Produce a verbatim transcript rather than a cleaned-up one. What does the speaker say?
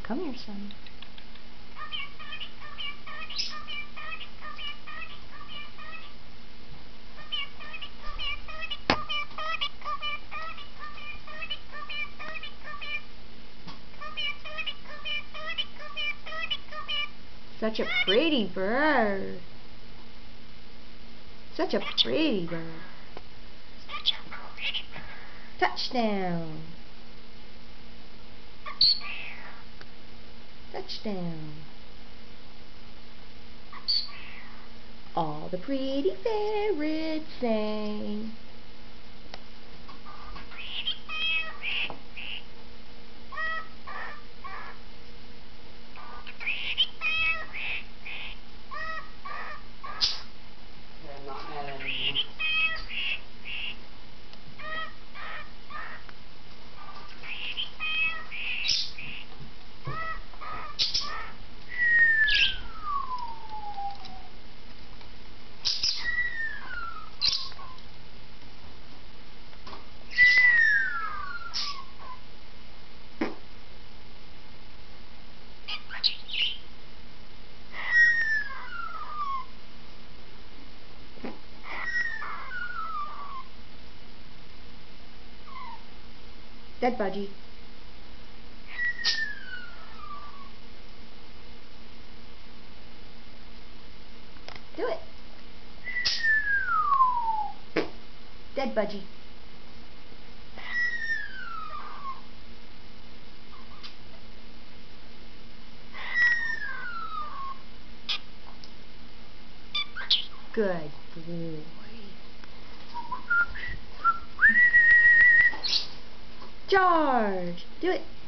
Come here, son. Such a pretty bird. Such a pretty bird. Touchdown. Touchdown. All the pretty ferrets sang. Dead budgie. Do it. Dead budgie. Good boy. Charge! Do it!